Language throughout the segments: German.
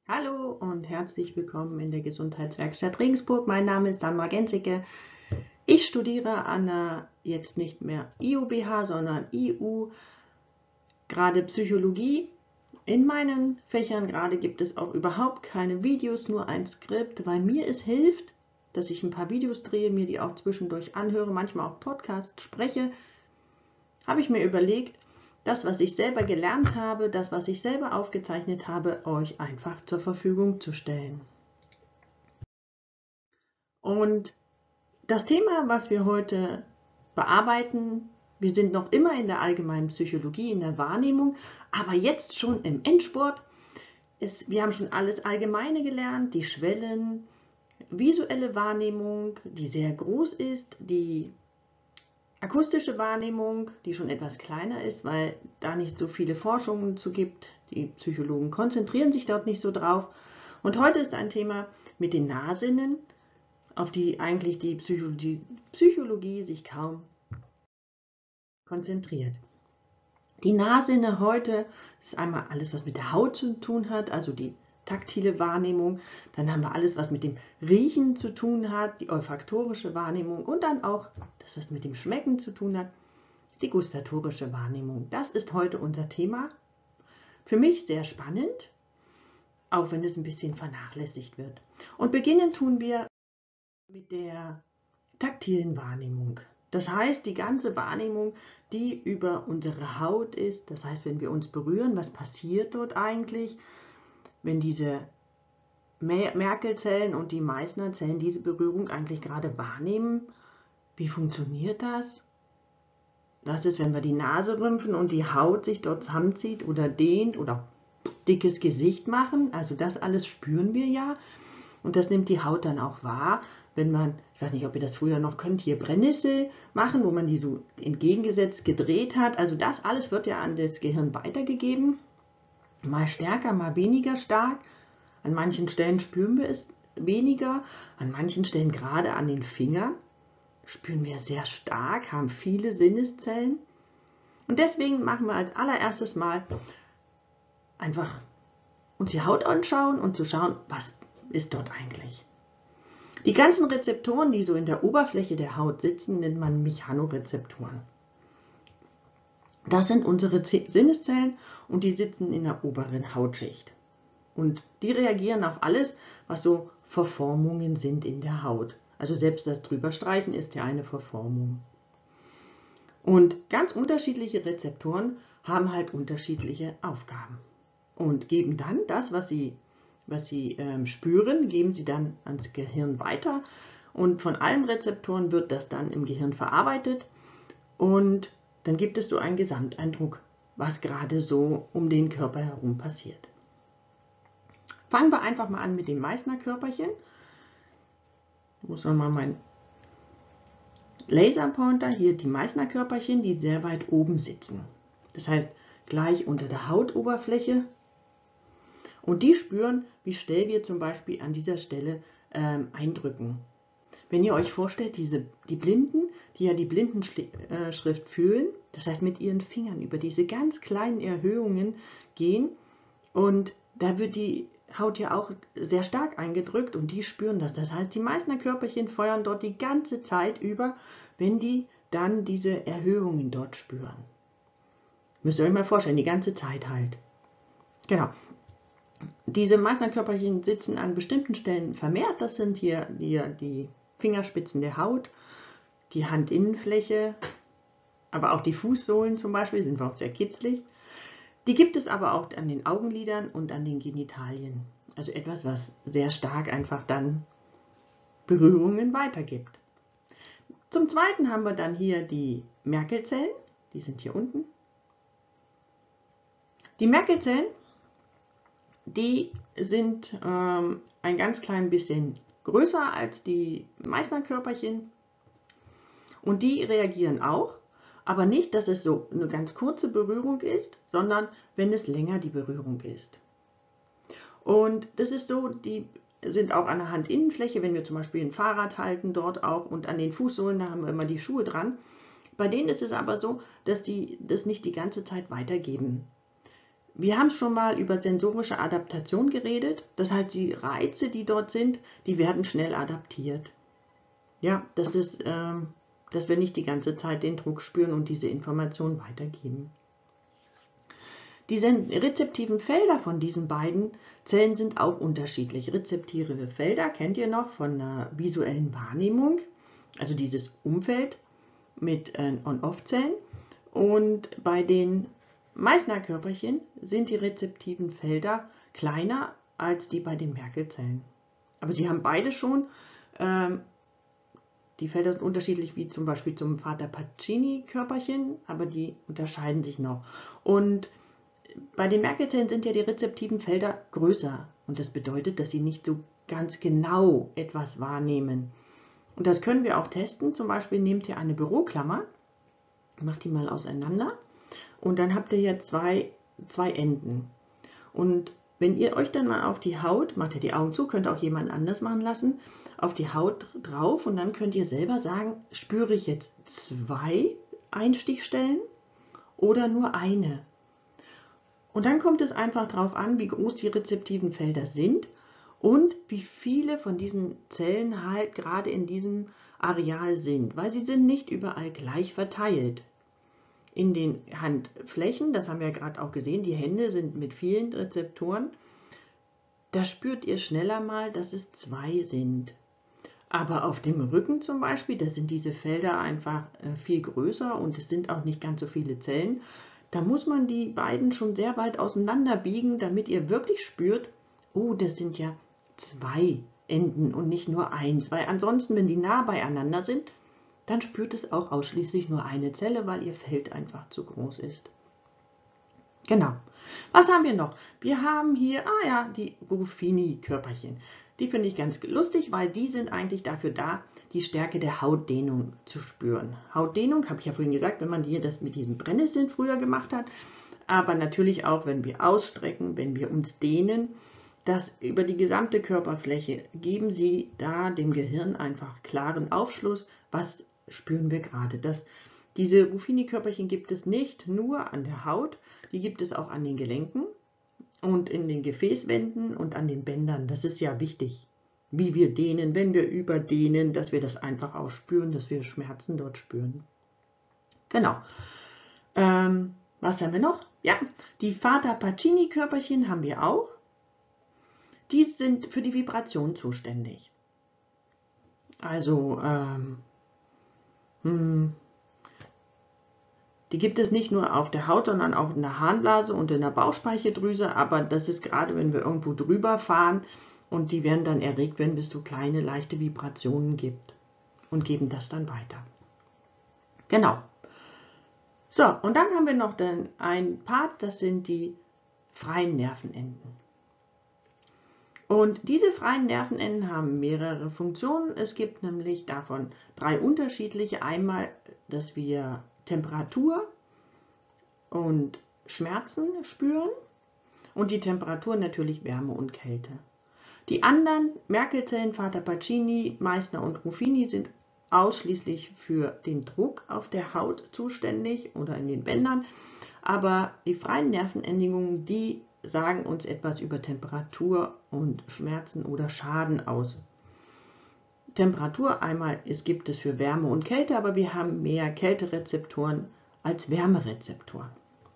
Hallo und herzlich willkommen in der Gesundheitswerkstatt Regensburg. Mein Name ist Dagmar Genzicke. Ich studiere an der jetzt nicht mehr IUBH, sondern IU, gerade Psychologie. In meinen Fächern gerade gibt es auch überhaupt keine Videos, nur ein Skript, weil mir es hilft, dass ich ein paar Videos drehe, mir die auch zwischendurch anhöre, manchmal auch Podcasts spreche. Habe ich mir überlegt, das, was ich selber gelernt habe, das, was ich selber aufgezeichnet habe, euch einfach zur Verfügung zu stellen. Und das Thema, was wir heute bearbeiten, wir sind noch immer in der allgemeinen Psychologie, in der Wahrnehmung, aber jetzt schon im Endspurt. Wir haben schon alles Allgemeine gelernt, die Schwellen, visuelle Wahrnehmung, die sehr groß ist, die akustische Wahrnehmung, die schon etwas kleiner ist, weil da nicht so viele Forschungen zu gibt. Die Psychologen konzentrieren sich dort nicht so drauf. Und heute ist ein Thema mit den Nahsinnen, auf die eigentlich die Psychologie sich kaum konzentriert. Die Nahsinne heute ist einmal alles, was mit der Haut zu tun hat, also die taktile Wahrnehmung. Dann haben wir alles, was mit dem Riechen zu tun hat, die olfaktorische Wahrnehmung und dann auch das, was mit dem Schmecken zu tun hat, die gustatorische Wahrnehmung. Das ist heute unser Thema. Für mich sehr spannend, auch wenn es ein bisschen vernachlässigt wird. Und beginnen tun wir mit der taktilen Wahrnehmung. Das heißt, die ganze Wahrnehmung, die über unsere Haut ist, das heißt, wenn wir uns berühren, was passiert dort eigentlich, wenn diese Merkel-Zellen und die Meissner-Zellen diese Berührung eigentlich gerade wahrnehmen, wie funktioniert das? Das ist, wenn wir die Nase rümpfen und die Haut sich dort zusammenzieht oder dehnt oder dickes Gesicht machen, also das alles spüren wir ja. Und das nimmt die Haut dann auch wahr, wenn man, ich weiß nicht, ob ihr das früher noch könnt, hier Brennnessel machen, wo man die so entgegengesetzt gedreht hat. Also das alles wird ja an das Gehirn weitergegeben. Mal stärker, mal weniger stark. An manchen Stellen spüren wir es weniger, an manchen Stellen, gerade an den Fingern, spüren wir sehr stark, haben viele Sinneszellen. Und deswegen machen wir als allererstes mal einfach uns die Haut anschauen und zu schauen, was ist dort eigentlich. Die ganzen Rezeptoren, die so in der Oberfläche der Haut sitzen, nennt man Mechanorezeptoren. Das sind unsere Sinneszellen und die sitzen in der oberen Hautschicht. Und die reagieren auf alles, was so Verformungen sind in der Haut. Also selbst das Drüberstreichen ist ja eine Verformung. Und ganz unterschiedliche Rezeptoren haben halt unterschiedliche Aufgaben und geben dann das, was sie spüren, geben sie dann ans Gehirn weiter und von allen Rezeptoren wird das dann im Gehirn verarbeitet und dann gibt es so einen Gesamteindruck, was gerade so um den Körper herum passiert. Fangen wir einfach mal an mit dem Meissner-Körperchen. Ich muss nochmal meinen Laserpointer, hier die Meissner-Körperchen, die sehr weit oben sitzen. Das heißt, gleich unter der Hautoberfläche. Und die spüren, wie schnell wir zum Beispiel an dieser Stelle eindrücken. Wenn ihr euch vorstellt, die Blinden, die ja die Blindenschrift fühlen, das heißt mit ihren Fingern über diese ganz kleinen Erhöhungen gehen und da wird die Haut ja auch sehr stark eingedrückt und die spüren das. Das heißt, die Meissner Körperchen feuern dort die ganze Zeit über, wenn die dann diese Erhöhungen dort spüren. Müsst ihr euch mal vorstellen, die ganze Zeit halt. Genau. Diese Meissner Körperchen sitzen an bestimmten Stellen vermehrt. Das sind hier die Fingerspitzen der Haut, die Handinnenfläche, aber auch die Fußsohlen zum Beispiel, sind auch sehr kitzlig. Die gibt es aber auch an den Augenlidern und an den Genitalien. Also etwas, was sehr stark einfach dann Berührungen weitergibt. Zum Zweiten haben wir dann hier die Merkelzellen, die sind hier unten. Die Merkelzellen, die sind ein ganz klein bisschen größer als die Meissner-Körperchen und die reagieren auch, aber nicht, dass es so eine ganz kurze Berührung ist, sondern wenn es länger die Berührung ist. Und das ist so, die sind auch an der Handinnenfläche, wenn wir zum Beispiel ein Fahrrad halten, dort auch und an den Fußsohlen, da haben wir immer die Schuhe dran. Bei denen ist es aber so, dass die das nicht die ganze Zeit weitergeben. Wir haben schon mal über sensorische Adaptation geredet. Das heißt, die Reize, die dort sind, die werden schnell adaptiert. Ja, dass wir nicht die ganze Zeit den Druck spüren und diese Informationen weitergeben. Die rezeptiven Felder von diesen beiden Zellen sind auch unterschiedlich. Rezeptive Felder kennt ihr noch von der visuellen Wahrnehmung, also dieses Umfeld mit On-Off-Zellen. Und bei den Meissner-Körperchen sind die rezeptiven Felder kleiner als die bei den Merkel-Zellen. Aber sie haben beide schon, die Felder sind unterschiedlich wie zum Beispiel zum Vater-Pacini-Körperchen, aber die unterscheiden sich noch. Und bei den Merkel-Zellen sind ja die rezeptiven Felder größer und das bedeutet, dass sie nicht so ganz genau etwas wahrnehmen. Und das können wir auch testen. Zum Beispiel nehmt ihr eine Büroklammer, macht die mal auseinander und dann habt ihr hier zwei Enden. Und wenn ihr euch dann mal auf die Haut, macht ihr die Augen zu, könnt auch jemand anders machen lassen, auf die Haut drauf und dann könnt ihr selber sagen, spüre ich jetzt 2 Einstichstellen oder nur eine. Und dann kommt es einfach darauf an, wie groß die rezeptiven Felder sind und wie viele von diesen Zellen halt gerade in diesem Areal sind, weil sie sind nicht überall gleich verteilt. In den Handflächen, das haben wir ja gerade auch gesehen, die Hände sind mit vielen Rezeptoren, da spürt ihr schneller mal, dass es 2 sind. Aber auf dem Rücken zum Beispiel, da sind diese Felder einfach viel größer und es sind auch nicht ganz so viele Zellen. Da muss man die beiden schon sehr weit auseinander biegen, damit ihr wirklich spürt, oh, das sind ja 2 Enden und nicht nur 1. Weil ansonsten, wenn die nah beieinander sind, dann spürt es auch ausschließlich nur eine Zelle, weil ihr Feld einfach zu groß ist. Genau. Was haben wir noch? Wir haben hier, die Ruffini-Körperchen. Die finde ich ganz lustig, weil die sind eigentlich dafür da, die Stärke der Hautdehnung zu spüren. Hautdehnung, habe ich ja vorhin gesagt, wenn man hier das mit diesen Brennnesseln früher gemacht hat, aber natürlich auch, wenn wir ausstrecken, wenn wir uns dehnen, das über die gesamte Körperfläche geben sie da dem Gehirn einfach klaren Aufschluss, was spüren wir gerade. Diese Ruffini-Körperchen gibt es nicht nur an der Haut, die gibt es auch an den Gelenken und in den Gefäßwänden und an den Bändern. Das ist ja wichtig, wie wir dehnen, wenn wir überdehnen, dass wir das einfach auch spüren, dass wir Schmerzen dort spüren. Genau. Was haben wir noch? Ja, die Vater-Pacini-Körperchen haben wir auch. Die sind für die Vibration zuständig. Also, die gibt es nicht nur auf der Haut, sondern auch in der Harnblase und in der Bauchspeicheldrüse, aber das ist gerade, wenn wir irgendwo drüber fahren und die werden dann erregt, wenn es so kleine, leichte Vibrationen gibt und geben das dann weiter. Genau. So, und dann haben wir noch ein Part, das sind die freien Nervenenden. Und diese freien Nervenenden haben mehrere Funktionen. Es gibt nämlich davon 3 unterschiedliche. Einmal, dass wir Temperatur und Schmerzen spüren und die Temperatur natürlich Wärme und Kälte. Die anderen Merkel-Zellen, Vater-Pacini, Meissner und Ruffini sind ausschließlich für den Druck auf der Haut zuständig oder in den Bändern, aber die freien Nervenendigungen, die sagen uns etwas über Temperatur und Schmerzen oder Schaden aus. Temperatur einmal gibt es für Wärme und Kälte, aber wir haben mehr Kälterezeptoren als Wärmerezeptoren.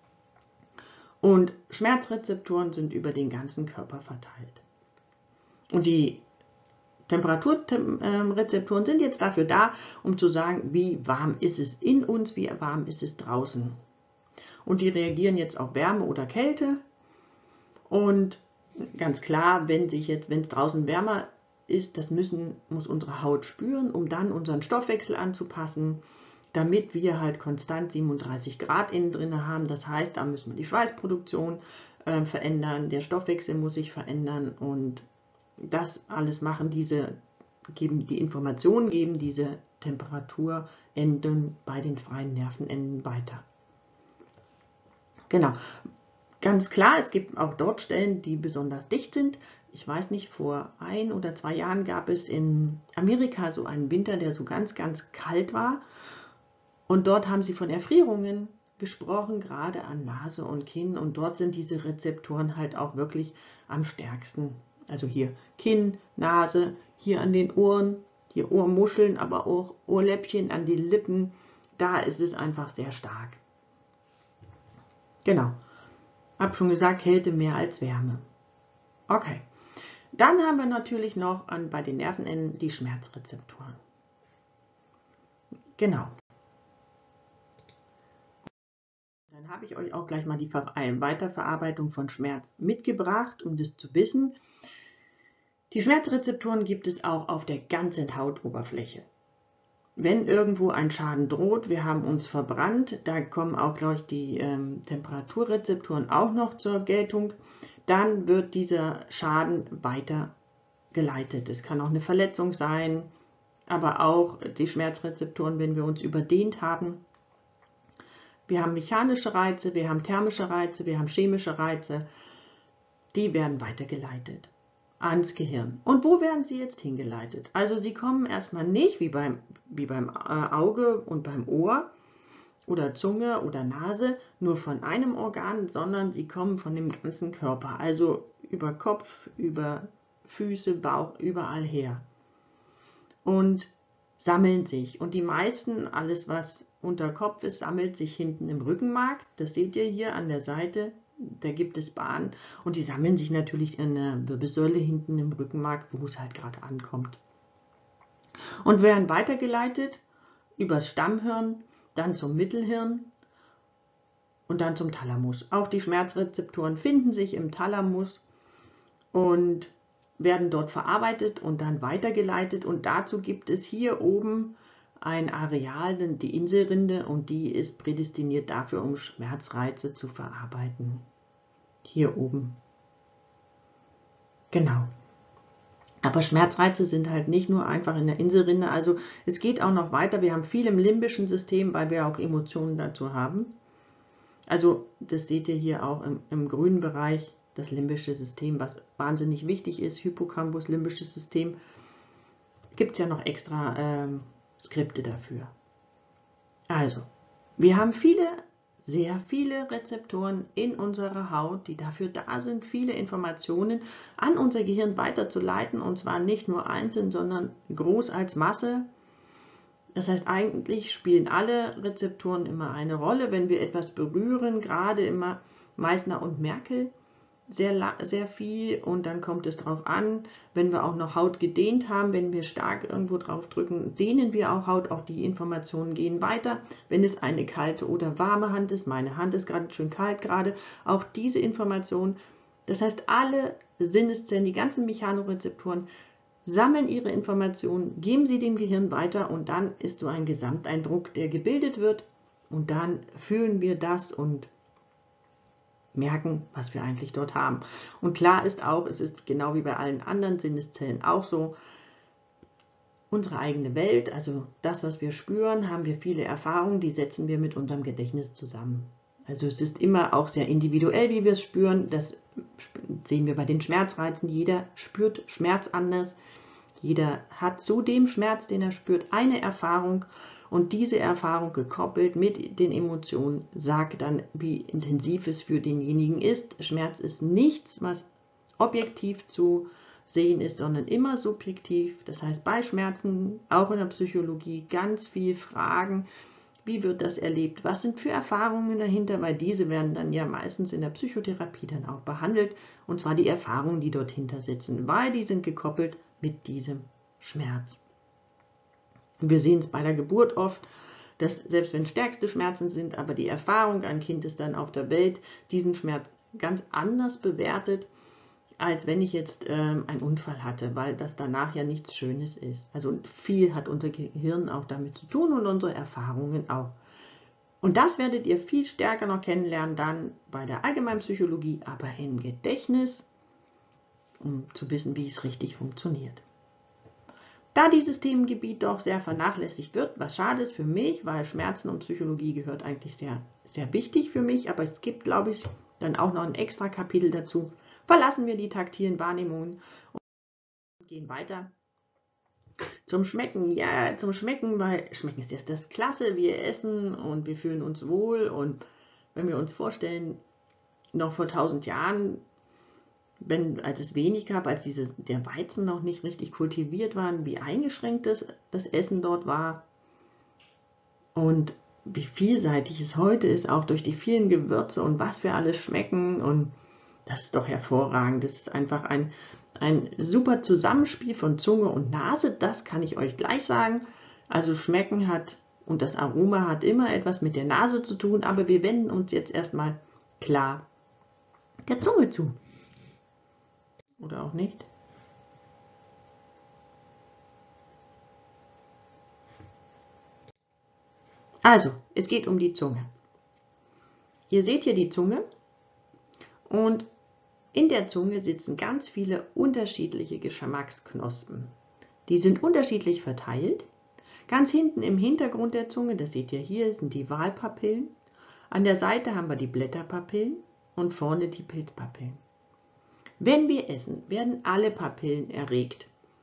Und Schmerzrezeptoren sind über den ganzen Körper verteilt. Und die Temperaturrezeptoren sind jetzt dafür da, um zu sagen, wie warm ist es in uns, wie warm ist es draußen. Und die reagieren jetzt auf Wärme oder Kälte. Und ganz klar, wenn es draußen wärmer ist, das muss unsere Haut spüren, um dann unseren Stoffwechsel anzupassen, damit wir halt konstant 37 Grad innen drin haben. Das heißt, da müssen wir die Schweißproduktion verändern, der Stoffwechsel muss sich verändern und das alles machen diese Informationen geben diese Temperaturenden bei den freien Nervenenden weiter. Genau. Ganz klar, es gibt auch dort Stellen, die besonders dicht sind. Ich weiß nicht, vor 1 oder 2 Jahren gab es in Amerika so einen Winter, der so ganz, ganz kalt war. Und dort haben sie von Erfrierungen gesprochen, gerade an Nase und Kinn, und dort sind diese Rezeptoren halt auch wirklich am stärksten. Also hier Kinn, Nase, hier an den Ohren, hier Ohrmuscheln, aber auch Ohrläppchen, an den Lippen, da ist es einfach sehr stark. Genau, habe schon gesagt, Kälte mehr als Wärme. Okay, dann haben wir natürlich noch bei den Nervenenden die Schmerzrezeptoren. Genau. Dann habe ich euch auch gleich mal die Weiterverarbeitung von Schmerz mitgebracht, um das zu wissen. Die Schmerzrezeptoren gibt es auch auf der ganzen Hautoberfläche. Wenn irgendwo ein Schaden droht, wir haben uns verbrannt, da kommen auch gleich die Temperaturrezeptoren auch noch zur Geltung, dann wird dieser Schaden weitergeleitet. Es kann auch eine Verletzung sein, aber auch die Schmerzrezeptoren, wenn wir uns überdehnt haben. Wir haben mechanische Reize, wir haben thermische Reize, wir haben chemische Reize, die werden weitergeleitet ans Gehirn. Und wo werden sie jetzt hingeleitet? Also sie kommen erstmal nicht wie beim Auge und beim Ohr oder Zunge oder Nase nur von einem Organ, sondern sie kommen von dem ganzen Körper, also über Kopf, über Füße, Bauch, überall her und sammeln sich. Und die meisten, alles was unter Kopf ist, sammelt sich hinten im Rückenmark. Das seht ihr hier an der Seite. Da gibt es Bahnen und die sammeln sich natürlich in der Wirbelsäule hinten im Rückenmark, wo es halt gerade ankommt. Und werden weitergeleitet übers Stammhirn, dann zum Mittelhirn und dann zum Thalamus. Auch die Schmerzrezeptoren finden sich im Thalamus und werden dort verarbeitet und dann weitergeleitet. Und dazu gibt es hier oben ein Areal, die Inselrinde, und die ist prädestiniert dafür, um Schmerzreize zu verarbeiten. Hier oben. Genau. Aber Schmerzreize sind halt nicht nur einfach in der Inselrinde, also es geht auch noch weiter. Wir haben viel im limbischen System, weil wir auch Emotionen dazu haben. Also das seht ihr hier auch im grünen Bereich, das limbische System, was wahnsinnig wichtig ist, Hippocampus, limbisches System. Gibt es ja noch extra Skripte dafür. Also, wir haben sehr viele Rezeptoren in unserer Haut, die dafür da sind, viele Informationen an unser Gehirn weiterzuleiten, und zwar nicht nur einzeln, sondern groß als Masse. Das heißt, eigentlich spielen alle Rezeptoren immer eine Rolle, wenn wir etwas berühren, gerade immer Meissner und Merkel sehr viel, und dann kommt es darauf an, wenn wir auch noch Haut gedehnt haben, wenn wir stark irgendwo drauf drücken, dehnen wir auch Haut, auch die Informationen gehen weiter. Wenn es eine kalte oder warme Hand ist, meine Hand ist gerade schön kalt gerade, auch diese Informationen. Das heißt, alle Sinneszellen, die ganzen Mechanorezeptoren sammeln ihre Informationen, geben sie dem Gehirn weiter, und dann ist so ein Gesamteindruck, der gebildet wird, und dann fühlen wir das und merken, was wir eigentlich dort haben. Und klar ist auch, es ist genau wie bei allen anderen Sinneszellen auch so, unsere eigene Welt, also das, was wir spüren, haben wir viele Erfahrungen, die setzen wir mit unserem Gedächtnis zusammen. Also es ist immer auch sehr individuell, wie wir es spüren. Das sehen wir bei den Schmerzreizen. Jeder spürt Schmerz anders. Jeder hat zu dem Schmerz, den er spürt, eine Erfahrung. Und diese Erfahrung gekoppelt mit den Emotionen sagt dann, wie intensiv es für denjenigen ist. Schmerz ist nichts, was objektiv zu sehen ist, sondern immer subjektiv. Das heißt, bei Schmerzen, auch in der Psychologie, ganz viel Fragen. Wie wird das erlebt? Was sind für Erfahrungen dahinter? Weil diese werden dann ja meistens in der Psychotherapie dann auch behandelt. Und zwar die Erfahrungen, die dort hinter sitzen, weil die sind gekoppelt mit diesem Schmerz. Und wir sehen es bei der Geburt oft, dass selbst wenn stärkste Schmerzen sind, aber die Erfahrung, ein Kind ist dann auf der Welt, diesen Schmerz ganz anders bewertet, als wenn ich jetzt einen Unfall hatte, weil das danach ja nichts Schönes ist. Also viel hat unser Gehirn auch damit zu tun und unsere Erfahrungen auch. Und das werdet ihr viel stärker noch kennenlernen dann bei der Allgemeinpsychologie, aber im Gedächtnis, um zu wissen, wie es richtig funktioniert. Da dieses Themengebiet doch sehr vernachlässigt wird, was schade ist für mich, weil Schmerzen und Psychologie gehört eigentlich sehr, sehr wichtig für mich, aber es gibt, glaube ich, dann auch noch ein extra Kapitel dazu. Verlassen wir die taktilen Wahrnehmungen und gehen weiter Zum Schmecken, ja, zum Schmecken, weil Schmecken ist das Klasse, wir essen und wir fühlen uns wohl. Und wenn wir uns vorstellen, noch vor 1000 Jahren, als es wenig gab, als der Weizen noch nicht richtig kultiviert war, wie eingeschränkt das Essen dort war und wie vielseitig es heute ist, auch durch die vielen Gewürze und was wir alles schmecken. Und das ist doch hervorragend. Das ist einfach ein super Zusammenspiel von Zunge und Nase, das kann ich euch gleich sagen. Also Schmecken und das Aroma hat immer etwas mit der Nase zu tun, aber wir wenden uns jetzt erstmal klar der Zunge zu. Oder auch nicht? Also, es geht um die Zunge. Ihr seht hier die Zunge und in der Zunge sitzen ganz viele unterschiedliche Geschmacksknospen. Die sind unterschiedlich verteilt. Ganz hinten im Hintergrund der Zunge, das seht ihr hier, sind die Walpapillen. An der Seite haben wir die Blätterpapillen und vorne die Pilzpapillen. Wenn wir essen, werden alle Papillen erregt,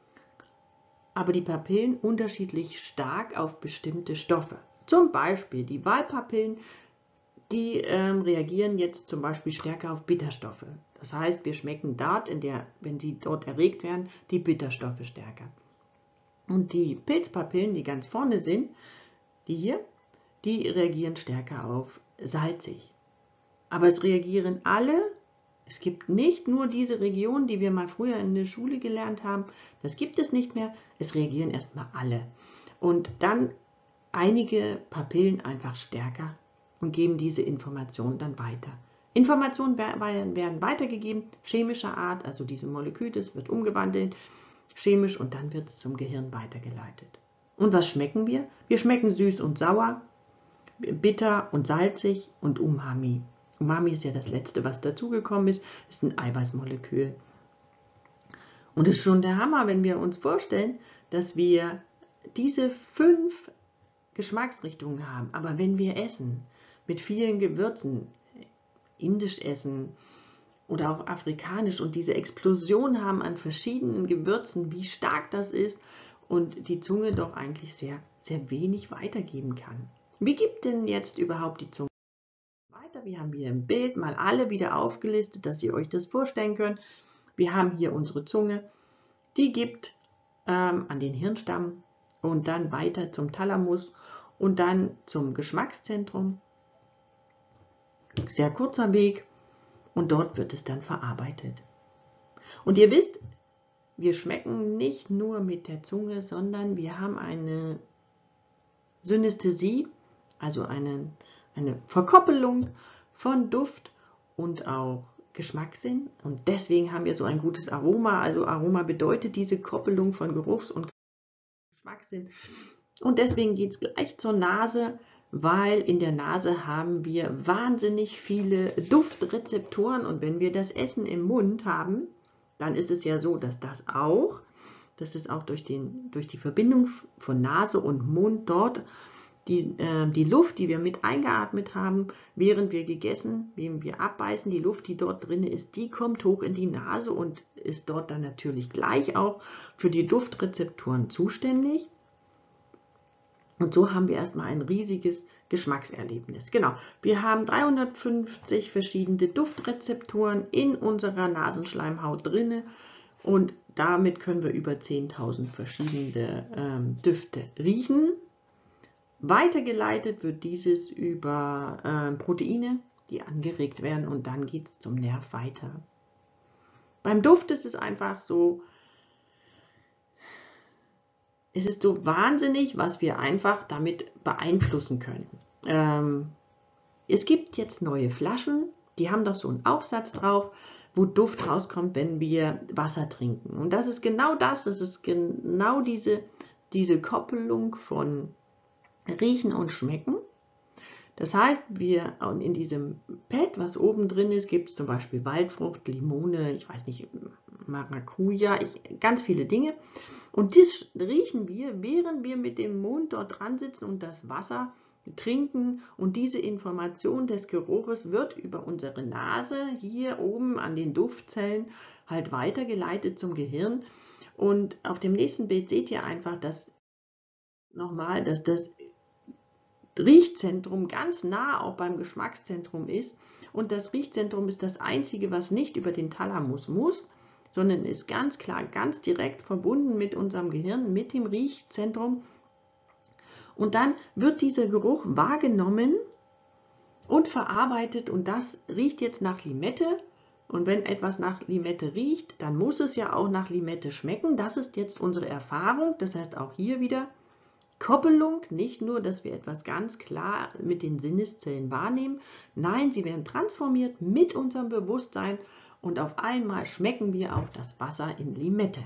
aber die Papillen unterschiedlich stark auf bestimmte Stoffe. Zum Beispiel die Walpapillen, die reagieren jetzt zum Beispiel stärker auf Bitterstoffe. Das heißt, wir schmecken dort, wenn sie dort erregt werden, die Bitterstoffe stärker. Und die Pilzpapillen, die ganz vorne sind, die hier, die reagieren stärker auf salzig. Aber es reagieren alle. Es gibt nicht nur diese Region, die wir mal früher in der Schule gelernt haben. Das gibt es nicht mehr. Es reagieren erstmal alle. Und dann einige Papillen einfach stärker und geben diese Informationen dann weiter. Informationen werden weitergegeben, chemischer Art, also diese Molekül, das wird umgewandelt, chemisch, und dann wird es zum Gehirn weitergeleitet. Und was schmecken wir? Wir schmecken süß und sauer, bitter und salzig und Umami. Umami ist ja das letzte, was dazugekommen ist ein Eiweißmolekül. Und es ist schon der Hammer, wenn wir uns vorstellen, dass wir diese 5 Geschmacksrichtungen haben. Aber wenn wir essen, mit vielen Gewürzen, indisch essen oder auch afrikanisch und diese Explosion haben an verschiedenen Gewürzen, wie stark das ist und die Zunge doch eigentlich sehr, sehr wenig weitergeben kann. Wie gibt denn jetzt überhaupt die Zunge weiter? Wir haben hier im Bild mal alle wieder aufgelistet, dass ihr euch das vorstellen könnt. Wir haben hier unsere Zunge, die gibt an den Hirnstamm und dann weiter zum Thalamus und dann zum Geschmackszentrum. Sehr kurzer Weg und dort wird es dann verarbeitet. Und ihr wisst, wir schmecken nicht nur mit der Zunge, sondern wir haben eine Synästhesie, also eine Verkoppelung von Duft und auch Geschmackssinn. Und deswegen haben wir so ein gutes Aroma. Also Aroma bedeutet diese Koppelung von Geruchs- und Geschmackssinn. Und deswegen geht es gleich zur Nase, weil in der Nase haben wir wahnsinnig viele Duftrezeptoren. Und wenn wir das Essen im Mund haben, dann ist es ja so, dass das auch durch die Verbindung von Nase und Mund dort die Luft, die wir mit eingeatmet haben, während wir abbeißen, die Luft, die dort drin ist, die kommt hoch in die Nase und ist dort dann natürlich gleich auch für die Duftrezeptoren zuständig. Und so haben wir erstmal ein riesiges Geschmackserlebnis. Genau, wir haben 350 verschiedene Duftrezeptoren in unserer Nasenschleimhaut drinne und damit können wir über 10.000 verschiedene Düfte riechen. Weitergeleitet wird dieses über Proteine, die angeregt werden, und dann geht es zum Nerv weiter. Beim Duft ist es einfach so, es ist so wahnsinnig, was wir einfach damit beeinflussen können. Es gibt jetzt neue Flaschen, die haben doch so einen Aufsatz drauf, wo Duft rauskommt, wenn wir Wasser trinken. Und das ist genau das ist genau diese Koppelung von Riechen und Schmecken. Das heißt, in diesem Pad, was oben drin ist, gibt es zum Beispiel Waldfrucht, Limone, ich weiß nicht, Maracuja, ganz viele Dinge. Und das riechen wir, während wir mit dem Mund dort dran sitzen und das Wasser trinken. Und diese Information des Geruches wird über unsere Nase hier oben an den Duftzellen halt weitergeleitet zum Gehirn. Und auf dem nächsten Bild seht ihr einfach, dass das Riechzentrum ganz nah auch beim Geschmackszentrum ist. Und das Riechzentrum ist das einzige, was nicht über den Thalamus muss, sondern ist ganz klar, ganz direkt verbunden mit unserem Gehirn, mit dem Riechzentrum. Und dann wird dieser Geruch wahrgenommen und verarbeitet und das riecht jetzt nach Limette. Und wenn etwas nach Limette riecht, dann muss es ja auch nach Limette schmecken. Das ist jetzt unsere Erfahrung. Das heißt auch hier wieder Koppelung, nicht nur, dass wir etwas ganz klar mit den Sinneszellen wahrnehmen. Nein, sie werden transformiert mit unserem Bewusstsein und auf einmal schmecken wir auch das Wasser in Limette.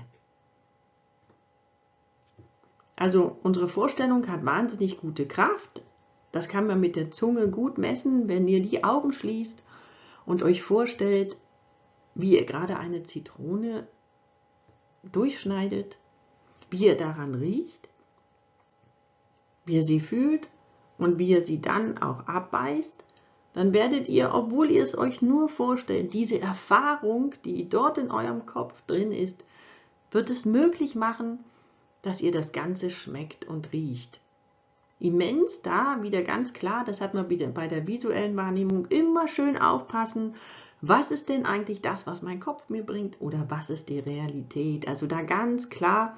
Also unsere Vorstellung hat wahnsinnig gute Kraft. Das kann man mit der Zunge gut messen, wenn ihr die Augen schließt und euch vorstellt, wie ihr gerade eine Zitrone durchschneidet, wie ihr daran riecht, wie ihr sie fühlt und wie ihr sie dann auch abbeißt, dann werdet ihr, obwohl ihr es euch nur vorstellt, diese Erfahrung, die dort in eurem Kopf drin ist, wird es möglich machen, dass ihr das Ganze schmeckt und riecht. Immens, da wieder ganz klar, das hat man wieder bei der visuellen Wahrnehmung, immer schön aufpassen, was ist denn eigentlich das, was mein Kopf mir bringt oder was ist die Realität. Also da ganz klar,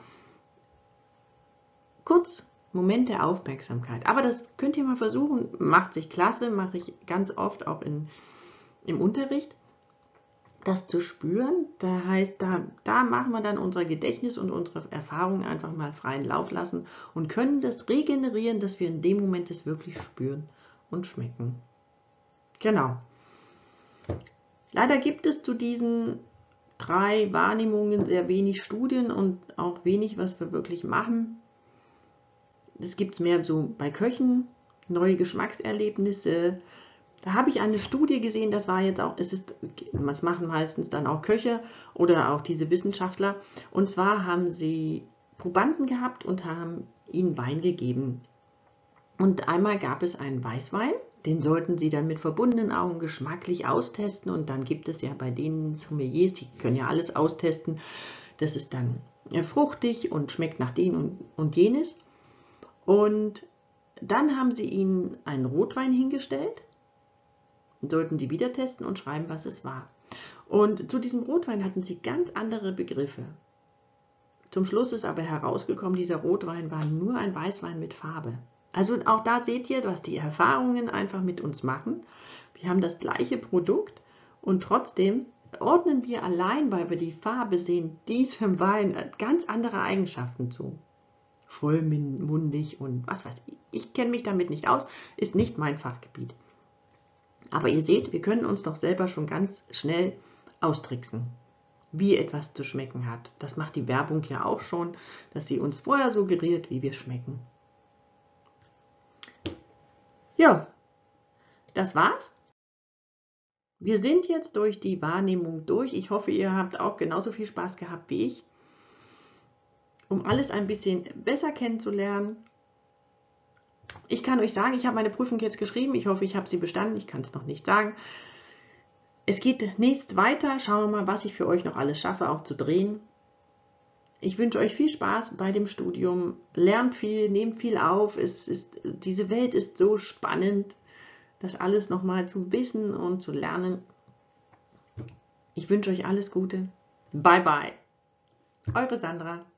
kurz, Moment der Aufmerksamkeit. Aber das könnt ihr mal versuchen, macht sich klasse, mache ich ganz oft auch im Unterricht. Das zu spüren, da heißt, da machen wir dann unser Gedächtnis und unsere Erfahrungen einfach mal freien Lauf lassen und können das regenerieren, dass wir in dem Moment es wirklich spüren und schmecken. Genau. Leider gibt es zu diesen 3 Wahrnehmungen sehr wenig Studien und auch wenig, was wir wirklich machen. Das gibt es mehr so bei Köchen, neue Geschmackserlebnisse. Da habe ich eine Studie gesehen, das war jetzt auch, das machen meistens dann auch Köche oder auch diese Wissenschaftler. Und zwar haben sie Probanden gehabt und haben ihnen Wein gegeben. Und einmal gab es einen Weißwein, den sollten sie dann mit verbundenen Augen geschmacklich austesten. Und dann gibt es ja bei den Sommeliers, die können ja alles austesten. Das ist dann fruchtig und schmeckt nach dem und jenes. Und dann haben sie ihnen einen Rotwein hingestellt. Sollten die wieder testen und schreiben, was es war. Und zu diesem Rotwein hatten sie ganz andere Begriffe. Zum Schluss ist aber herausgekommen, dieser Rotwein war nur ein Weißwein mit Farbe. Also auch da seht ihr, was die Erfahrungen einfach mit uns machen. Wir haben das gleiche Produkt und trotzdem ordnen wir allein, weil wir die Farbe sehen, diesem Wein ganz andere Eigenschaften zu. Vollmundig und was weiß ich. Ich kenne mich damit nicht aus, ist nicht mein Fachgebiet. Aber ihr seht, wir können uns doch selber schon ganz schnell austricksen, wie etwas zu schmecken hat. Das macht die Werbung ja auch schon, dass sie uns vorher suggeriert, wie wir schmecken. Ja, das war's. Wir sind jetzt durch die Wahrnehmung durch. Ich hoffe, ihr habt auch genauso viel Spaß gehabt wie ich, um alles ein bisschen besser kennenzulernen. Ich kann euch sagen, ich habe meine Prüfung jetzt geschrieben. Ich hoffe, ich habe sie bestanden. Ich kann es noch nicht sagen. Es geht nächst weiter. Schauen wir mal, was ich für euch noch alles schaffe, auch zu drehen. Ich wünsche euch viel Spaß bei dem Studium. Lernt viel, nehmt viel auf. Diese Welt ist so spannend, das alles nochmal zu wissen und zu lernen. Ich wünsche euch alles Gute. Bye, bye. Eure Sandra.